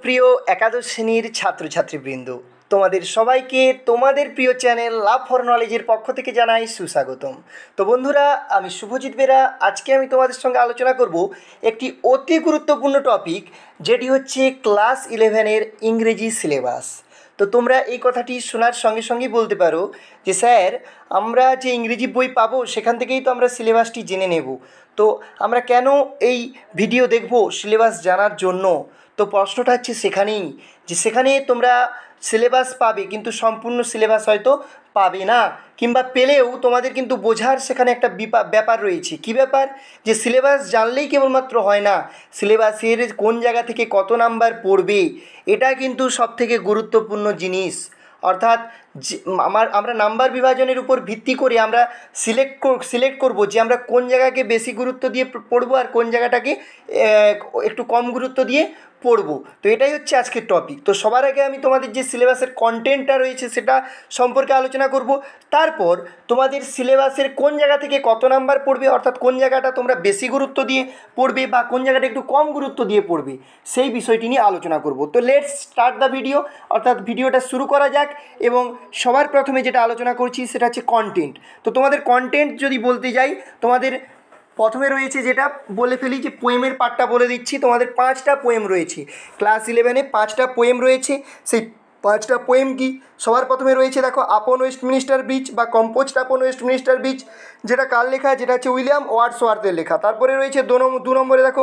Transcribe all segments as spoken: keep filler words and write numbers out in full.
প্রিয় একাদশ শ্রেণীর ছাত্রছাত্রীবৃন্দ, তোমাদের সবাইকে তোমাদের প্রিয় চ্যানেল লাভ ফর নলেজের পক্ষ থেকে জানাই সুস্বাগতম। তো বন্ধুরা, আমি শুভজিৎ বেরা। আজকে আমি তোমাদের সঙ্গে আলোচনা করব একটি অতি গুরুত্বপূর্ণ টপিক, যেটি হচ্ছে ক্লাস ইলেভেনের ইংরেজি সিলেবাস। তো তোমরা এই কথাটি শোনার সঙ্গে সঙ্গেই বলতে পারো যে স্যার, আমরা যে ইংরেজি বই পাবো সেখান থেকেই তো আমরা সিলেবাসটি জেনে নেব, তো আমরা কেন এই ভিডিও দেখব সিলেবাস জানার জন্য? তো প্রশ্নটা হচ্ছে সেখানেই, যে সেখানে তোমরা সিলেবাস পাবে কিন্তু সম্পূর্ণ সিলেবাস হয়তো পাবে না, কিংবা পেলেও তোমাদের কিন্তু বোঝার সেখানে একটা ব্যাপার রয়েছে। কী ব্যাপার? যে সিলেবাস জানলেই কেবলমাত্র হয় না, সিলেবাসের কোন জায়গা থেকে কত নাম্বার পড়বে এটা কিন্তু সবথেকে গুরুত্বপূর্ণ জিনিস। অর্থাৎ আমার আমরা নাম্বার বিভাজনের উপর ভিত্তি করে আমরা সিলেক্ট সিলেক্ট করব যে আমরা কোন জায়গাকে বেশি গুরুত্ব দিয়ে পড়বো আর কোন জায়গাটাকে একটু কম গুরুত্ব দিয়ে পড়ব। তো এটাই হচ্ছে আজকের টপিক। তো সবার আগে আমি তোমাদের যে সিলেবাসের কন্টেন্টটা রয়েছে সেটা সম্পর্কে আলোচনা করব। তারপর তোমাদের সিলেবাসের কোন জায়গা থেকে কত নাম্বার পড়বে, অর্থাৎ কোন জায়গাটা তোমরা বেশি গুরুত্ব দিয়ে পড়বে বা কোন জায়গাটা একটু কম গুরুত্ব দিয়ে পড়বে, সেই বিষয়টি নিয়ে আলোচনা করব। তো লেটস স্টার্ট দ্য ভিডিও, অর্থাৎ ভিডিওটা শুরু করা যাক। এবং সবার প্রথমে যেটা আলোচনা করছি সেটা হচ্ছে কন্টেন্ট। তো তোমাদের কন্টেন্ট যদি বলতে যাই, তোমাদের প্রথমে রয়েছে, যেটা বলে ফেলি যে পোয়েমের পার্টটা বলে দিচ্ছি। তোমাদের পাঁচটা পোয়েম রয়েছে, ক্লাস ইলেভেনে পাঁচটা পোয়েম রয়েছে। সেই পাঁচটা পোয়েম কি? সবার প্রথমে রয়েছে দেখো, আপন ওয়েস্টমিনিস্টার ব্রিজ বা কম্পোজড আপন ওয়েস্টমিনিস্টার ব্রিজ, যেটা কার লেখা? যেটা হচ্ছে উইলিয়াম ওয়ার্ডসওয়ার্থের লেখা। তারপরে রয়েছে দু নম্বরে দেখো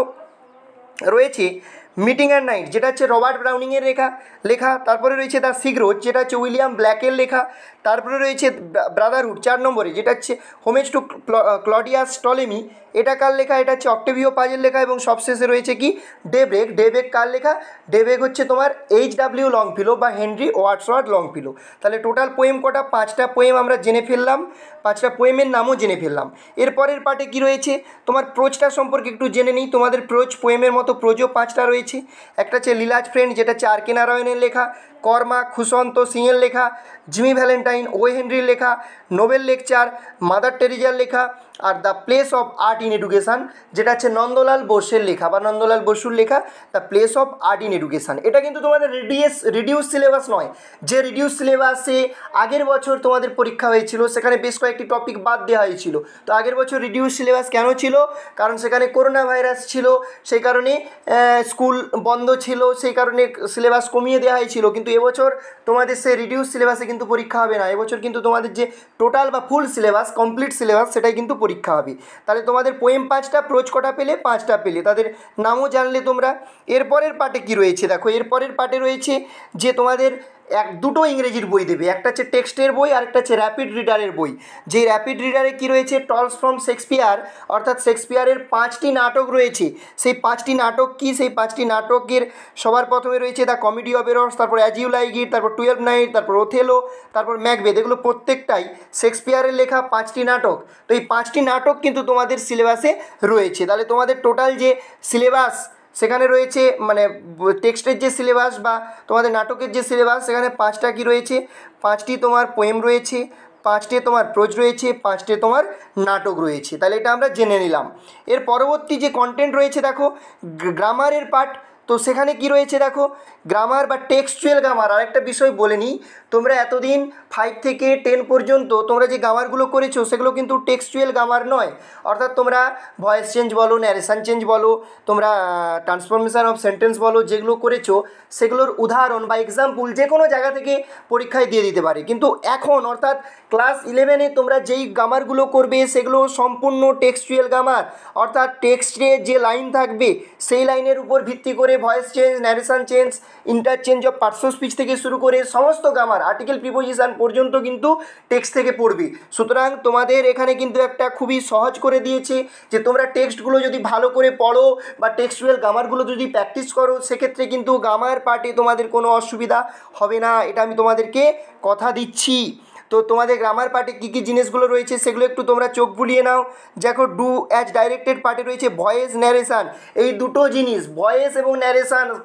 রয়েছে মিটিং অ্যাট নাইট, যেটা হচ্ছে রবার্ট ব্রাউনিংয়ের লেখা লেখা তারপরে রয়েছে দ্য সিগ্রোজ, যেটা হচ্ছে উইলিয়াম ব্ল্যাকের লেখা। তারপরে রয়েছে ব্রাদারহুড চার নম্বরে, যেটা হচ্ছে হোমেজ টু ক্লডিয়াস টলেমি, এটা কার লেখা? এটা হচ্ছে অক্টেভিও পাজের লেখা। এবং সবশেষে রয়েছে কি? ডেব্রেক। ডেব্রেক কার লেখা? ডেব্রেক হচ্ছে তোমার এইচ ডাব্লিউ লংফিলো বা হেনরি ওয়ার্ডসওয়ার্থ লংফিলো। তাহলে টোটাল পোয়েম কটা? পাঁচটা পোয়েম আমরা জেনে ফেললাম, পাঁচটা পোয়েমের নামও জেনে ফেললাম। এরপরের পার্টে কি রয়েছে, তোমার প্রোজটা সম্পর্কে একটু জেনে নিই। তোমাদের প্রোজ পোয়েমের মতো প্রোজও পাঁচটা রয়েছে। একটা হচ্ছে লীলাজ ফ্রেন্ড, যেটা হচ্ছে আর কে নারায়ণের লেখা। কর্মা খুশন্ত সিংয়ের লেখা। জিমি ভ্যালেন্টাইন ও হেনরির লেখা। নোবেল লেকচার মাদার টেরিজার লেখা। আর the place of art in education, যেটা হচ্ছে নন্দলাল বোসের লেখা বা নন্দলাল বসুর লেখা, the place of art in education. এটা কিন্তু তোমাদের রিডিউস রিডিউস সিলেবাস নয়, যে রিডিউস সিলেবাসে আগের বছর তোমাদের পরীক্ষা হয়েছিল সেখানে বেশ কয়েকটি টপিক বাদ দেওয়া হয়েছিল। তো আগের বছর রিডিউস সিলেবাস কেন ছিল? কারণ সেখানে করোনা ভাইরাস ছিল, সেই কারণে স্কুল বন্ধ ছিল, সেই কারণে সিলেবাস কমিয়ে দেওয়া হয়েছিল। কিন্তু এবছর তোমাদের সেই রিডিউস সিলেবাসে কিন্তু পরীক্ষা হবে না। এবছর কিন্তু তোমাদের যে টোটাল বা ফুল সিলেবাস, কমপ্লিট সিলেবাস, সেটাই কিন্তু পরীক্ষা হবে। তাহলে তোমাদের পোয়েম পাঁচটা, প্রোজ কটা পেলে? পাঁচটা পেলে। তাদের নামও জানলে তোমরা। এরপরের পার্টে কি রয়েছে দেখো, এরপরের পার্টে রয়েছে যে তোমাদের এক দুটো ইংরেজির বই দেবে। একটা হচ্ছে টেক্সটের বই আর একটা হচ্ছে র্যাপিড রিডারের বই। যে র্যাপিড রিডারে কি রয়েছে? টলস ফ্রম শেক্সপিয়ার, অর্থাৎ শেক্সপিয়ারের পাঁচটি নাটক রয়েছে। সেই পাঁচটি নাটক কি? সেই পাঁচটি নাটকের সবার প্রথমে রয়েছে দ্য কমেডি অফ এরর্স, তারপর অ্যাজ ইউ লাইক ইট, তারপর টুয়েলভ নাইট, তারপর ওথেলো, তারপর ম্যাকবেথ। এগুলো প্রত্যেকটাই শেক্সপিয়ারের লেখা পাঁচটি নাটক। তো এই পাঁচটি নাটক কিন্তু তোমাদের সিলেবাসে রয়েছে। তাহলে তোমাদের টোটাল যে সিলেবাস সেখানে রয়েছে, মানে টেক্সটের যে সিলেবাস বা তোমাদের নাটকের যে সিলেবাস, সেখানে পাঁচটা কি রয়েছে? পাঁচটি তোমার পোয়েম রয়েছে, পাঁচটি তোমার প্রোজ রয়েছে, পাঁচটি তোমার নাটক রয়েছে। তাহলে এটা আমরা জেনে নিলাম। এর পরবর্তী যে কন্টেন্ট রয়েছে দেখো, গ্রামারের পার্ট। তো সেখানে কি রয়েছে দেখো, গ্রামার বা টেক্সচুয়াল গ্রামার। আরেকটা বিষয় বলে নিই, তোমরা এতদিন ফাইভ থেকে টেন পর্যন্ত তোমরা যে গ্রামারগুলো করেছো সেগুলো কিন্তু টেক্সচুয়াল গ্রামার নয়। অর্থাৎ তোমরা ভয়েস চেঞ্জ বলো, ন্যারেশন চেঞ্জ বলো, তোমরা ট্রান্সফরমেশন অফ সেন্টেন্স বলো, যেগুলো করেছো সেগুলোর উদাহরণ বা এক্সাম্পল যে কোনো জায়গা থেকে পরীক্ষায় দিয়ে দিতে পারে। কিন্তু এখন অর্থাৎ ক্লাস ইলেভেনে তোমরা যেই গ্রামারগুলো করবে সেগুলো সম্পূর্ণ টেক্সচুয়াল গ্রামার। অর্থাৎ টেক্সটে যে লাইন থাকবে সেই লাইনের উপর ভিত্তি করে voice change, narration change, interchange of parts of speech থেকে শুরু করে সমস্ত গ্রামার, আর্টিকেল প্রিপোজিশন পর্যন্ত কিন্তু টেক্সট থেকে পড়বে। সুতরাং তোমাদের এখানে কিন্তু একটা খুবই সহজ করে দিয়েছে যে তোমরা টেক্সটগুলো যদি ভালো করে পড়ো বা টেক্সচুয়াল গ্রামারগুলো যদি প্র্যাকটিস করো, সেক্ষেত্রে কিন্তু গ্রামার পার্টে তোমাদের কোনো অসুবিধা হবে না, এটা আমি তোমাদেরকে কথা দিচ্ছি। তো তোমাদের গ্রামার পার্টে কী কী জিনিসগুলো রয়েছে সেগুলো একটু তোমরা চোখ বুলিয়ে নাও। দেখো, ডু অ্যাজ ডাইরেক্টেড পার্টে রয়েছে ভয়েস, ন্যারেশান। এই দুটো জিনিস, ভয়েস এবং ন্যারেশান,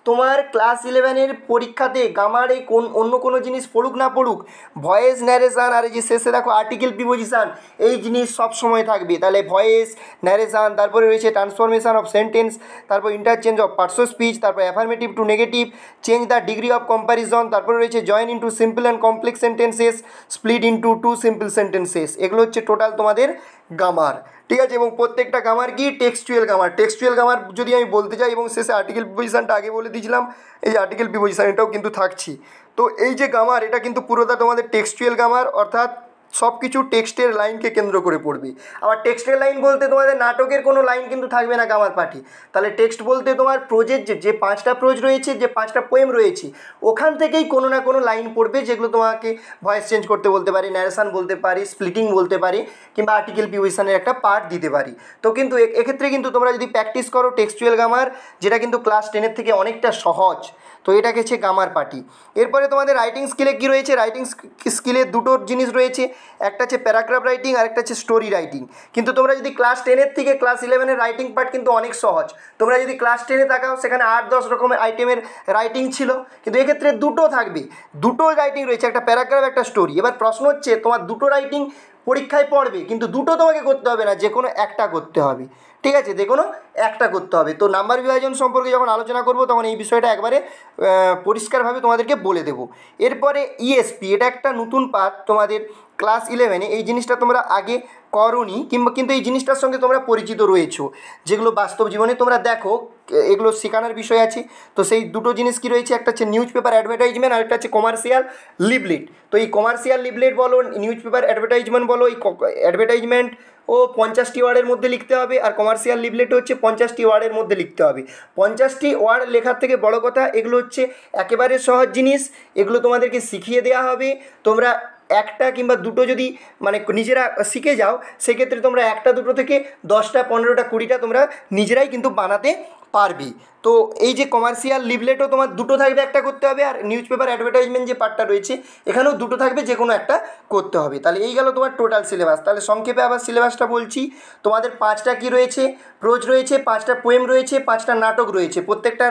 তোমার ক্লাস ইলেভেনের পরীক্ষাতে গামারে কোন অন্য কোনো জিনিস পড়ুক না পড়ুক, ভয়েস ন্যারেশান আর এই যে শেষে দেখো আর্টিকেল প্রিপোজিশান, এই জিনিস সব সময় থাকবে। তাহলে ভয়েস ন্যারেশান, তারপরে রয়েছে ট্রান্সফরমেশন অফ সেন্টেন্স, তারপর interchange of parts of speech, তারপর affirmative to negative, change the degree of comparison, তারপরে রয়েছে join into simple and complex sentences, split into two simple sentences. এগুলো হচ্ছে টোটাল তোমাদের গামার, ঠিক আছে। এবং প্রত্যেকটা গামার কি টেক্সচুয়াল গামার। টেক্সচুয়াল গামার যদি আমি বলতে চাই, এবং শেষে আর্টিকেল প্রিপোজিশনটা আগে বলে দিয়েছিলাম, এই যে আর্টিকেল প্রিপোজিশন এটাও কিন্তু থাকছি। তো এই যে গামার, এটা কিন্তু পুরোটা তোমাদের টেক্সচুয়াল গামার, অর্থাৎ সব কিছু টেক্সটের লাইনকে কেন্দ্র করে পড়বে। আবার টেক্সটের লাইন বলতে তোমাদের নাটকের কোনো লাইন কিন্তু থাকবে না গামার পাঠে। তাহলে টেক্সট বলতে তোমার প্রোজের যে যে পাঁচটা প্রোজ রয়েছে, যে পাঁচটা পোয়েম রয়েছে, ওখান থেকেই কোনো না কোনো লাইন পড়বে, যেগুলো তোমাকে ভয়েস চেঞ্জ করতে বলতে পারি, ন্যারেশান বলতে পারি, স্প্লিটিং বলতে পারি, কিংবা আর্টিকেল প্রিপোজিশনের একটা পার্ট দিতে পারি। তো কিন্তু এক্ষেত্রে কিন্তু তোমরা যদি প্র্যাকটিস করো টেক্সচুয়াল গামার, যেটা কিন্তু ক্লাস টেনের থেকে অনেকটা সহজ, তো এটাকে হচ্ছে গামার পার্টি। এরপরে তোমাদের রাইটিং স্কিলে কী রয়েছে? রাইটিং স্কিলে দুটো জিনিস রয়েছে, একটা হচ্ছে প্যারাগ্রাফ রাইটিং আর একটা হচ্ছে স্টোরি রাইটিং। কিন্তু তোমরা যদি ক্লাস টেনের থেকে ক্লাস ইলেভেনের রাইটিং পার্ট কিন্তু অনেক সহজ। তোমরা যদি ক্লাস টেনে তাকাও, সেখানে আট দশ রকমের আইটেমের রাইটিং ছিল, কিন্তু এক্ষেত্রে দুটো থাকবে, দুটো রাইটিং রয়েছে, একটা প্যারাগ্রাফ একটা স্টোরি। এবার প্রশ্ন হচ্ছে তোমার দুটো রাইটিং পরীক্ষায় পড়বে, কিন্তু দুটো তোমাকে করতে হবে না, যে কোনো একটা করতে হবে, ঠিক আছে, যে কোনো একটা করতে হবে। তো নাম্বার বিভাজন সম্পর্কে যখন আলোচনা করব, তখন এই বিষয়টা একবারে পরিষ্কারভাবে তোমাদেরকে বলে দেবো। এরপরে ইএসপি, এটা একটা নতুন পার্ট তোমাদের ক্লাস ইলেভেনে। এই জিনিসটা তোমরা আগে করোনি, কিংবা কিন্তু এই জিনিসটার সঙ্গে তোমরা পরিচিত রয়েছো, যেগুলো বাস্তব জীবনে তোমরা দেখো, এগুলো শেখানোর বিষয় আছে। তো সেই দুটো জিনিস কি রয়েছে, একটা হচ্ছে নিউজ পেপার অ্যাডভার্টাইজমেন্ট, আর একটা হচ্ছে কমার্শিয়াল লিফলেট। তো এই কমার্শিয়াল লিফলেট বলো, নিউজ পেপার অ্যাডভার্টাইজমেন্ট বলো, এই অ্যাডভার্টাইজমেন্ট ও পঞ্চাশটি ওয়ার্ডের মধ্যে লিখতে হবে, আর কমার্শিয়াল লিফলেট হচ্ছে পঞ্চাশটি ওয়ার্ডের মধ্যে লিখতে হবে। পঞ্চাশটি ওয়ার্ড লেখার থেকে বড় কথা, এগুলো হচ্ছে একেবারে সহজ জিনিস, এগুলো তোমাদেরকে শিখিয়ে দেওয়া হবে। তোমরা একটা কিংবা দুটো যদি মানে নিজেরা শিখে যাও, সেক্ষেত্রে তোমরা একটা দুটো থেকে দশটা পনেরোটা কুড়িটা তোমরা নিজেরাই কিন্তু বানাতে পারবি। তো এই যে কমার্শিয়াল লিফলেটও তোমার দুটো থাকবে, একটা করতে হবে, আর নিউজ পেপার অ্যাডভার্টাইজমেন্ট যে পার্টটা রয়েছে, এখানেও দুটো থাকবে, যে কোনো একটা করতে হবে। তাহলে এই গেল তোমার টোটাল সিলেবাস। তাহলে সংক্ষেপে আবার সিলেবাসটা বলছি, তোমাদের পাঁচটা কি রয়েছে, প্রোজ রয়েছে, পাঁচটা পোয়েম রয়েছে, পাঁচটা নাটক রয়েছে, প্রত্যেকটার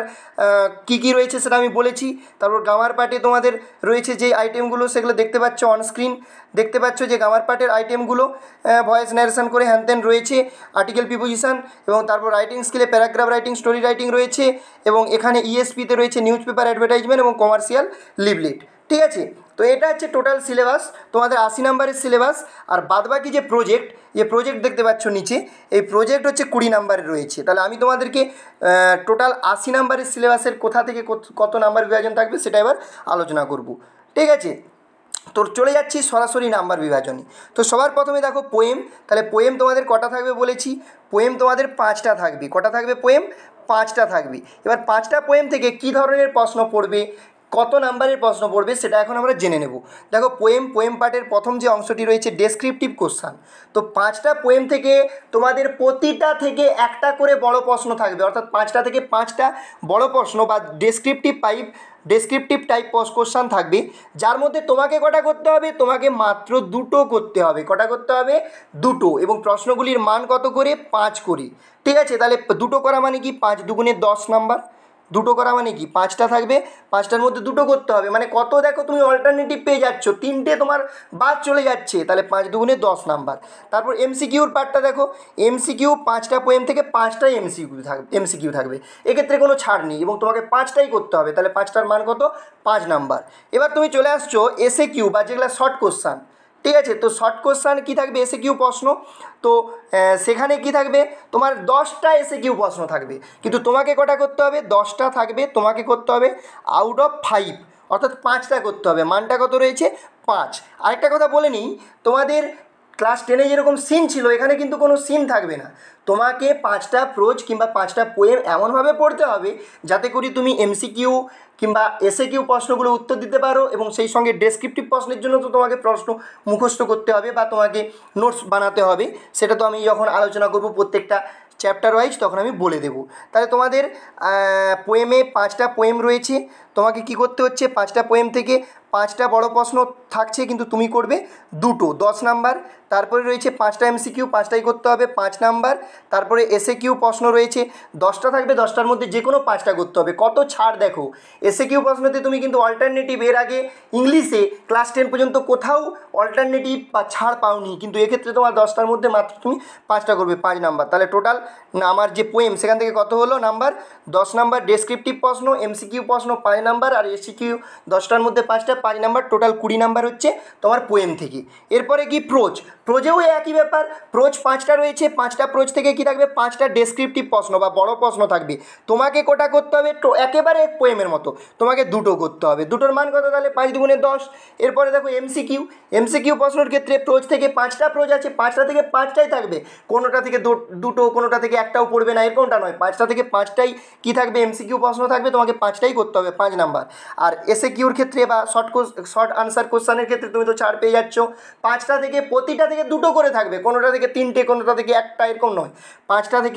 কী কী রয়েছে সেটা আমি বলেছি। তারপর গামার পার্টে তোমাদের রয়েছে যে আইটেমগুলো, সেগুলো দেখতে পাচ্ছ অনস্ক্রিন, দেখতে পাচ্ছ যে গামার পার্টের আইটেমগুলো ভয়েস ন্যারেশন করে হ্যান ত্যান রয়েছে, আর্টিকেল প্রিপোজিশন, এবং তারপর রাইটিং স্কিলে প্যারাগ্রাফ রাইটিং, স্টোরি রাইটিং রয়েছে, এবং এখানে ইএসপিতে রয়েছে নিউজ পেপার অ্যাডভার্টাইজমেন্ট এবং কমার্শিয়াল লিফলেট, ঠিক আছে। তো এটা হচ্ছে টোটাল সিলেবাস, তোমাদের আশি নাম্বারের সিলেবাস। আর বাদবাকি যে প্রজেক্ট, যে প্রজেক্ট দেখতে পাচ্ছ নিচে, এই প্রজেক্ট হচ্ছে কুড়ি নাম্বারের রয়েছে। তাহলে আমি তোমাদেরকে টোটাল আশি নাম্বারের সিলেবাসের কোথা থেকে কত নাম্বার বিভাজন থাকবে সেটা এবার আলোচনা করব, ঠিক আছে। তো চলে যাচ্ছি সরাসরি নাম্বার বিভাজনে। তো সবার প্রথমে দেখো পোয়েম, তাহলে পোয়েম তোমাদের কটা থাকবে বলেছি, পোয়েম তোমাদের পাঁচটা থাকবে। কটা থাকবে পোয়েম? পাঁচটা থাকবে। এবার পাঁচটা পোয়েম থেকে কী ধরনের প্রশ্ন পড়বে, কত নাম্বারের প্রশ্ন পড়বে, সেটা এখন আমরা জেনে নেব। দেখো পোয়েম, পোয়েম পার্টের প্রথম যে অংশটি রয়েছে ডেসক্রিপটিভ কোশ্চান। তো পাঁচটা পোয়েম থেকে তোমাদের প্রতিটা থেকে একটা করে বড় প্রশ্ন থাকবে, অর্থাৎ পাঁচটা থেকে পাঁচটা বড় প্রশ্ন বা descriptive type descriptive type question থাকবে, যার মধ্যে তোমাকে কটা করতে হবে, তোমাকে মাত্র দুটো করতে হবে। কটা করতে হবে? দুটো। এবং প্রশ্নগুলির মান কত করে? পাঁচ করে, ঠিক আছে। তাহলে দুটো করা মানে কি, পাঁচ দুগুণে দশ নাম্বার। দুটো করা মানে কি, পাঁচটা থাকবে, পাঁচটার মধ্যে দুটো করতে হবে, মানে কত দেখো তুমি অল্টারনেটিভ পেয়ে যাচ্ছ, তিনটে তোমার বাদ চলে যাচ্ছে, তাহলে পাঁচ দুগুণে দশ নাম্বার। তারপর এমসিকিউর পার্টটা দেখো, এমসিকিউ পাঁচটা পোয়েম থেকে পাঁচটাই এমসিকিউ থাকবে, এমসিকিউ থাকবে, এক্ষেত্রে কোনো ছাড় নেই, এবং তোমাকে পাঁচটাই করতে হবে, তাহলে পাঁচটার মান কত? পাঁচ নাম্বার। এবার তুমি চলে আসছো এসএ কিউ বা যেগুলো শর্ট কোশ্চান, ঠিক আছে। তো শর্ট কোশ্চান কী থাকবে? এসে কিউ প্রশ্ন। তো সেখানে কি থাকবে, তোমার দশটা এসে কিউ প্রশ্ন থাকবে, কিন্তু তোমাকে কটা করতে হবে? দশটা থাকবে, তোমাকে করতে হবে আউট অফ ফাইভ, অর্থাৎ পাঁচটা করতে হবে। মানটা কত রয়েছে? পাঁচ। আরেকটা কথা বলে নিই, তোমাদের ক্লাস টেনে যেরকম সিন ছিল, এখানে কিন্তু কোনো সিন থাকবে না। তোমাকে পাঁচটা প্রোজ কিংবা পাঁচটা পোয়েম এমনভাবে পড়তে হবে যাতে করে তুমি এমসিকিউ কিংবা এসএ কিউ প্রশ্নগুলো উত্তর দিতে পারো, এবং সেই সঙ্গে ডেসক্রিপটিভ প্রশ্নের জন্য তো তোমাকে প্রশ্ন মুখস্থ করতে হবে বা তোমাকে নোটস বানাতে হবে। সেটা তো আমি যখন আলোচনা করব প্রত্যেকটা চ্যাপ্টার ওয়াইজ, তখন আমি বলে দেবো। তাহলে তোমাদের পোয়েমে পাঁচটা পোয়েম রয়েছে, তোমাকে কি করতে হচ্ছে, পাঁচটা পোয়েম থেকে পাঁচটা বড় প্রশ্ন থাকছে, কিন্তু তুমি করবে দুটো, দশ নাম্বার। তারপরে রয়েছে পাঁচটা এমসিকিউ, পাঁচটাই করতে হবে, পাঁচ নাম্বার। তারপরে এসএ কিউ প্রশ্ন রয়েছে দশটা থাকবে, দশটার মধ্যে যে কোনো পাঁচটা করতে হবে। কত ছাড় দেখো, এসএ কিউ প্রশ্নতে তুমি কিন্তু অল্টারনেটিভ, এর আগে ইংলিশে ক্লাস টেন পর্যন্ত কোথাও অল্টারনেটিভ বা ছাড় পাওনি, কিন্তু এক্ষেত্রে তোমার দশটার মধ্যে মাত্র তুমি পাঁচটা করবে, পাঁচ নাম্বার। তাহলে টোটাল আমার যে পোয়েম সেখান থেকে কত হলো নাম্বার, দশ নাম্বার। ডেসক্রিপটিভ প্রশ্ন, এমসিকিউ প্রশ্ন পাঁচ নাম্বার, আর এসিকিউ দশটার মধ্যে পাঁচটা, পাঁচ নাম্বার, টোটাল কুড়ি নাম্বার হচ্ছে তোমার পোয়েম থেকে। এরপরে কি প্রোজ, প্রোজেও একই ব্যাপার, প্রোজ পাঁচটা রয়েছে, পাঁচটা প্রোজ থেকে কি থাকবে, পাঁচটা ডেসক্রিপটিভ প্রশ্ন বা বড় প্রশ্ন থাকবে। তোমাকে কোটা করতে হবে তো একেবারে পোয়েমের মতো, তোমাকে দুটো করতে হবে, দুটোর মান কত, তাহলে পাঁচ দুগুণে দশ। এরপরে দেখো এমসিকিউ, এমসিকিউ প্রশ্নের ক্ষেত্রে প্রোজ থেকে পাঁচটা প্রোজ আছে, পাঁচটা থেকে পাঁচটাই থাকবে, কোনোটা থেকে দুটো, কোনোটা থেকে একটাও পড়বে না, এরকমটা নয়, পাঁচটা থেকে পাঁচটাই কি থাকবে, এমসিকিউ প্রশ্ন থাকবে, তোমাকে পাঁচটাই করতে হবে, পাঁচ নাম্বার। আর এসএ কিউর ক্ষেত্রে বা শর্ট শর্ট আনসার কোশ্চানের ক্ষেত্রে তুমি তো ছাড় পেয়ে যাচ্ছ, পাঁচটা থেকে প্রতিটা থেকে দুটো করে থাকবে, কোনোটা থেকে তিনটে, কোনোটা থেকে একটা, এরকম নয়, পাঁচটা থেকে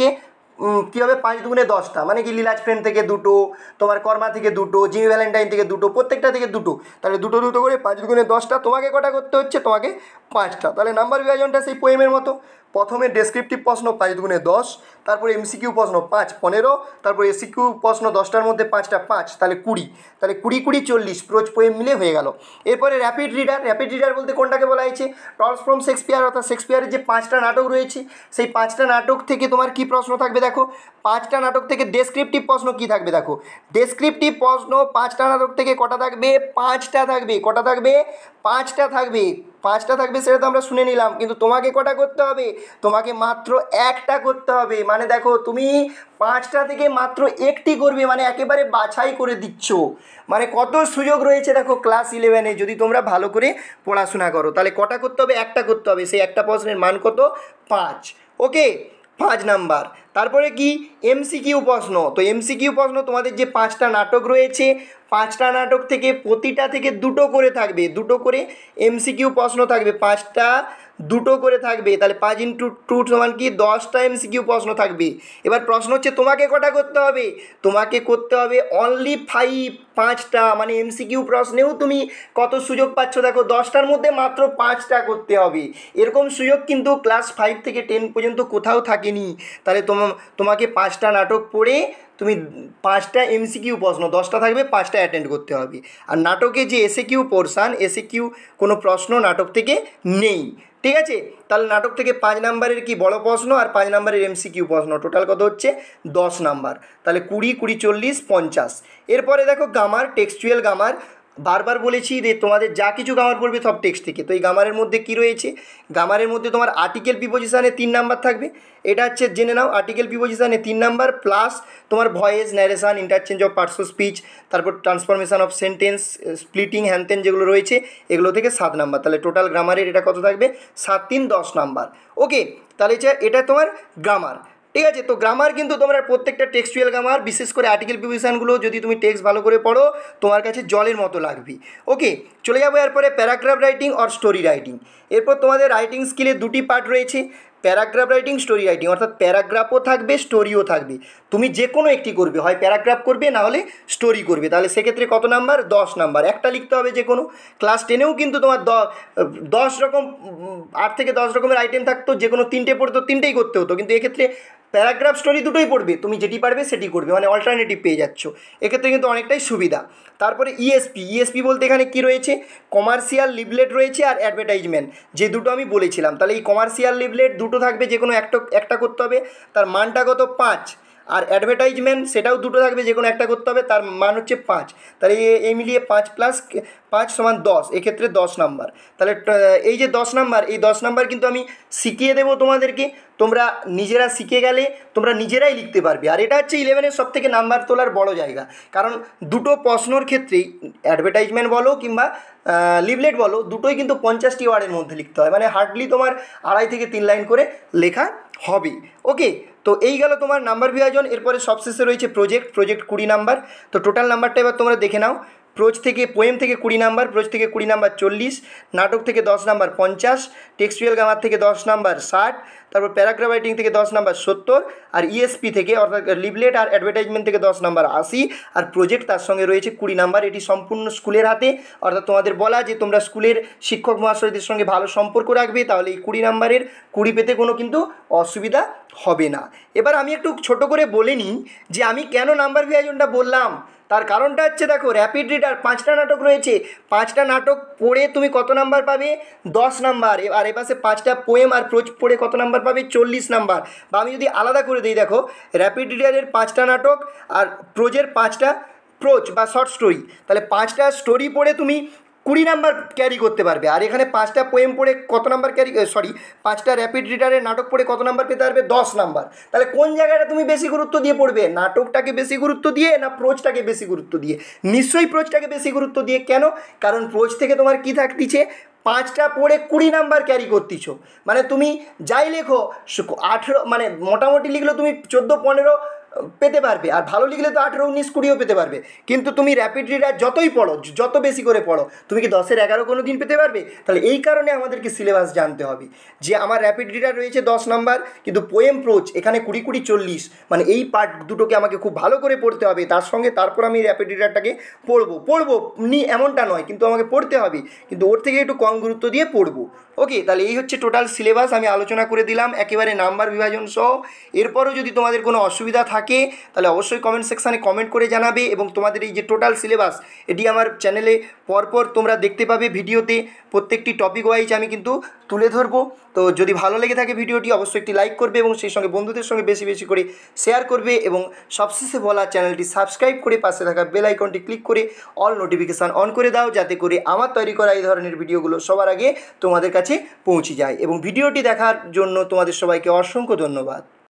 কী হবে, পাঁচ দুগুণে দশটা, মানে কি লীলাজ ফ্রেন্ড থেকে দুটো, তোমার কর্মা থেকে দুটো, জিমি ভ্যালেন্টাইন থেকে দুটো, প্রত্যেকটা থেকে দুটো, তাহলে দুটো দুটো করে পাঁচ দুগুণে দশটা, তোমাকে কটা করতে হচ্ছে, তোমাকে পাঁচটা। তাহলে নাম্বার বিভাজনটা সেই পোয়েমের মতো, প্রথমে ডেসক্রিপটিভ প্রশ্ন পাঁচ দুগুণে দশ, তারপরে এমসিকিউ প্রশ্ন পাঁচ পনেরো, তারপরে এসিকিউ প্রশ্ন দশটার মধ্যে পাঁচটা পাঁচ, তাহলে কুড়ি, তাহলে কুড়ি কুড়ি চল্লিশ, প্রোজ পোয়েম মিলে হয়ে গেল। এরপরে র্যাপিড রিডার, র্যাপিড রিডার বলতে কোনটাকে বলা হয়েছে, টলস ফ্রম শেক্সপিয়ার, অর্থাৎ শেক্সপিয়ারের যে পাঁচটা নাটক রয়েছে সেই পাঁচটা নাটক থেকে তোমার কি প্রশ্ন থাকবে, দেখো পাঁচটা নাটক থেকে ডেসক্রিপটিভ প্রশ্ন কি থাকবে, দেখো ডেসক্রিপটিভ প্রশ্ন পাঁচটা নাটক থেকে কটা থাকবে, পাঁচটা থাকবে, কটা থাকবে, পাঁচটা থাকবে, পাঁচটা থাকবে, সেটা তো আমরা শুনে নিলাম, কিন্তু তোমাকে কটা করতে হবে, তোমাকে মাত্র একটা করতে হবে, মানে দেখো তুমি পাঁচটা থেকে মাত্র একটি করবে, মানে একেবারে বাছাই করে দিচ্ছ, মানে কত সুযোগ রয়েছে দেখো ক্লাস ইলেভেনে, যদি তোমরা ভালো করে পড়াশোনা করো, তাহলে কটা করতে হবে, একটা করতে হবে, সেই একটা প্রশ্নের মান কত, পাঁচ, ওকে, পাঁচ নাম্বার। তারপরে কি এমসিকিউ প্রশ্ন, তো এমসিকিউ প্রশ্ন তোমাদের যে পাঁচটা নাটক রয়েছে, পাঁচটা নাটক থেকে প্রতিটা থেকে দুটো করে থাকবে, দুটো করে এমসিকিউ প্রশ্ন থাকবে, পাঁচটা দুটো করে থাকবে, তাহলে পাঁচ ইন্টু টু সমান কি দশটা এমসিকিউ প্রশ্ন থাকবে। এবার প্রশ্ন হচ্ছে তোমাকে কটা করতে হবে, তোমাকে করতে হবে অনলি ফাইভ, পাঁচটা, মানে এমসিকিউ প্রশ্নেও তুমি কত সুযোগ পাচ্ছ দেখো, দশটার মধ্যে মাত্র পাঁচটা করতে হবে, এরকম সুযোগ কিন্তু ক্লাস ফাইভ থেকে টেন পর্যন্ত কোথাও থাকেনি। তাহলে তোমা তোমাকে পাঁচটা নাটক পড়ে তুমি পাঁচটা এমসিকিউ প্রশ্ন, দশটা থাকবে, পাঁচটা অ্যাটেন্ড করতে হবে। আর নাটকে যে S A Q portion, S A Q কোনো প্রশ্ন নাটক থেকে নেই, ঠিক আছে। তাহলে নাটক থেকে পাঁচ নাম্বারের কি বড় প্রশ্ন আর পাঁচ নাম্বারের এমসিকিউ প্রশ্ন, টোটাল কত হচ্ছে দশ নাম্বার, তাহলে কুড়ি কুড়ি চল্লিশ পঞ্চাশ। এরপরে দেখো গ্রামার, টেক্সচুয়াল গ্রামার, বারবার বলেছি যে তোমাদের যা কিছু গ্রামার পড়বে সব টেক্সট থেকে, তো এই গ্রামারের মধ্যে কী রয়েছে, গ্রামারের মধ্যে তোমার আর্টিকেল প্রিপোজিশানে তিন নাম্বার থাকবে, এটা হচ্ছে জেনে নাও, আর্টিকেল প্রিপোজিশানে তিন নাম্বার, প্লাস তোমার voice, narration, interchange of parts of speech, তারপর ট্রান্সফরমেশন অফ সেন্টেন্স, স্প্লিটিং, হ্যানতেন যেগুলো রয়েছে এগুলো থেকে সাত নাম্বার, তাহলে টোটাল গ্রামারের এটা কত থাকবে, সাত তিন দশ নাম্বার, ওকে। তাহলে এটা তোমার গ্রামার, ঠিক আছে। তো গ্রামার কিন্তু তোমরা প্রত্যেকটা টেক্সচুয়াল গ্রামার, বিশেষ করে আর্টিকেল প্রিপোজিশনগুলো যদি তুমি টেক্সট ভালো করে পড়ো তোমার কাছে জলের মতো লাগবে, ওকে। চলে যাবো এরপরে প্যারাগ্রাফ রাইটিং আর স্টোরি রাইটিং। এরপর তোমাদের রাইটিং স্কিলে দুটি পার্ট রয়েছে, প্যারাগ্রাফ রাইটিং, স্টোরি রাইটিং, অর্থাৎ প্যারাগ্রাফও থাকবে, স্টোরিও থাকবে, তুমি যে কোনো একটি করবে, হয় প্যারাগ্রাফ করবে না হলে স্টোরি করবে, তাহলে সেক্ষেত্রে কত নাম্বার, দশ নাম্বার, একটা লিখতে হবে যে কোনো। ক্লাস টেনেও কিন্তু তোমার দশ রকম, আট থেকে দশ রকমের আইটেম থাকতো, যে কোনো তিনটে পড়তো, তিনটেই করতে হতো, কিন্তু এক্ষেত্রে প্যারাগ্রাফ স্টোরি দুটোই পড়বে, তুমি যেটি পারবে সেটি করবে, মানে অল্টারনেটিভ পেয়ে যাচ্ছ, এক্ষেত্রে কিন্তু অনেকটাই সুবিধা। তারপরে ইএসপি, ইএসপি বলতে এখানে কি রয়েছে, কমার্শিয়াল লিফলেট রয়েছে আর অ্যাডভার্টাইজমেন্ট, যে দুটো আমি বলেছিলাম, তাহলে এই কমার্শিয়াল লিফলেট দুটো থাকবে, যে কোনো একটা একটা করতে হবে, তার মানটা কত, পাঁচ, আর অ্যাডভার্টাইজমেন্ট সেটাও দুটো থাকবে, যে কোনো একটা করতে হবে, তার মান হচ্ছে পাঁচ, তাহলে এই মিলিয়ে পাঁচ প্লাস পাঁচ সমান দশ, এক্ষেত্রে দশ নাম্বার। তাহলে এই যে দশ নাম্বার, এই দশ নাম্বার কিন্তু আমি শিখিয়ে দেবো তোমাদেরকে, তোমরা নিজেরা শিখে গেলে তোমরা নিজেরাই লিখতে পারবে, আর এটা হচ্ছে ইলেভেনের সব থেকে নাম্বার তোলার বড় জায়গা, কারণ দুটো প্রশ্নর ক্ষেত্রেই অ্যাডভার্টাইজমেন্ট বলো কিংবা লিফলেট বলো, দুটোই কিন্তু পঞ্চাশটি ওয়ার্ডের মধ্যে লিখতে হয়, মানে হার্ডলি তোমার আড়াই থেকে তিন লাইন করে লেখা হবে, ওকে। তো এই গেল তোমার নাম্বার বিভাজন। এরপরে সবশেষে রয়েছে প্রজেক্ট, প্রজেক্ট কুড়ি নাম্বার। তো টোটাল নাম্বারটা এবার তোমরা দেখে নাও, প্রোজ থেকে পোয়েম থেকে কুড়ি নাম্বার, প্রোজ থেকে কুড়ি নাম্বার চল্লিশ, নাটক থেকে দশ নাম্বার পঞ্চাশ, টেক্সচুয়াল গ্রামার থেকে দশ নাম্বার ষাট, তারপর প্যারাগ্রাফ রাইটিং থেকে দশ নাম্বার সত্তর, আর ইএসপি থেকে অর্থাৎ লিভলেট আর অ্যাডভার্টাইজমেন্ট থেকে দশ নাম্বার আশি, আর প্রজেক্ট তার সঙ্গে রয়েছে কুড়ি নাম্বার। এটি সম্পূর্ণ স্কুলের হাতে, অর্থাৎ তোমাদের বলা যে তোমরা স্কুলের শিক্ষক মহাশয়দের সঙ্গে ভালো সম্পর্ক রাখবে, তাহলে এই কুড়ি নাম্বারের কুড়ি পেতে কোনো কিন্তু অসুবিধা হবে না। এবার আমি একটু ছোট করে বলে নিই যে আমি কেন নাম্বার বিভাজনটা বললাম। তার কারণটা হচ্ছে, দেখো র্যাপিড রিডার পাঁচটা নাটক রয়েছে, পাঁচটা নাটক পড়ে তুমি কত নাম্বার পাবে? দশ নাম্বার। আর এপাশে পাঁচটা পোয়েম আর প্রোজ পড়ে কত নাম্বার পাবে? চল্লিশ নাম্বার। বা আমি যদি আলাদা করে দিই, দেখো র্যাপিড রিডারের পাঁচটা নাটক আর প্রোজের পাঁচটা প্রোজ বা শর্ট স্টোরি, তাহলে পাঁচটা স্টোরি পড়ে তুমি কুড়ি নাম্বার ক্যারি করতে পারবে। আর এখানে পাঁচটা পোয়েম পড়ে কত নাম্বার ক্যারি সরি পাঁচটা র্যাপিড রিডারের নাটক পড়ে কত নাম্বার পেতে পারবে? দশ নাম্বার। তাহলে কোন জায়গাটা তুমি বেশি গুরুত্ব দিয়ে পড়বে? নাটকটাকে বেশি গুরুত্ব দিয়ে না প্রোজটাকে বেশি গুরুত্ব দিয়ে? নিশ্চয়ই প্রোজটাকে বেশি গুরুত্ব দিয়ে। কেন? কারণ প্রোজ থেকে তোমার কী থাকতিছে? পাঁচটা পড়ে কুড়ি নাম্বার ক্যারি করতেছো, মানে তুমি যাই লেখো আঠেরো মানে মোটামুটি লিখলেও তুমি চোদ্দো পনেরো পেতে পারবে, আর ভালো লিখলে তো আঠেরো উনিশ কুড়িও পেতে পারবে। কিন্তু তুমি র্যাপিড রিডার যতই পড়ো, যত বেশি করে পড়ো, তুমি কি দশের এগারো কোনো দিন পেতে পারবে? তাহলে এই কারণে আমাদেরকে সিলেবাস জানতে হবে যে আমার র্যাপিড রিডার রয়েছে দশ নাম্বার, কিন্তু পোয়েম প্রোজ এখানে কুড়ি কুড়ি চল্লিশ, মানে এই পার্ট দুটোকে আমাকে খুব ভালো করে পড়তে হবে। তার সঙ্গে তারপর আমি র্যাপিড রিডারটাকে পড়বো পড়বো নি এমনটা নয়, কিন্তু আমাকে পড়তে হবে, কিন্তু ওর থেকে একটু কম গুরুত্ব দিয়ে পড়বো। ওকে, তাহলে এই হচ্ছে টোটাল সিলেবাস, আমি আলোচনা করে দিলাম একেবারে নাম্বার বিভাজন সহ। এরপরও যদি তোমাদের কোনো অসুবিধা থাকে তাহলে অবশ্যই কমেন্ট সেকশানে কমেন্ট করে জানাবে, এবং তোমাদের এই যে টোটাল সিলেবাস এটি আমার চ্যানেলে পরপর তোমরা দেখতে পাবে ভিডিওতে। প্রত্যেকটি টপিক ওয়াইজ আমি কিন্তু তুলে ধরবো। তো যদি ভালো লেগে থাকে ভিডিওটি অবশ্যই একটি লাইক করবে, এবং সেই সঙ্গে বন্ধুদের সঙ্গে বেশি বেশি করে শেয়ার করবে, এবং সবশেষে বলা চ্যানেলটি সাবস্ক্রাইব করে পাশে থাকা বেল আইকনটি ক্লিক করে অল নোটিফিকেশান অন করে দাও, যাতে করে আমার তৈরি করা এই ধরনের ভিডিওগুলো সবার আগে তোমাদের কাছে পৌঁছে যায়। এবং ভিডিওটি দেখার জন্য তোমাদের সবাইকে অসংখ্য ধন্যবাদ।